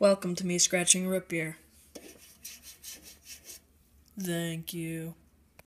Welcome to me scratching root beer. Thank you.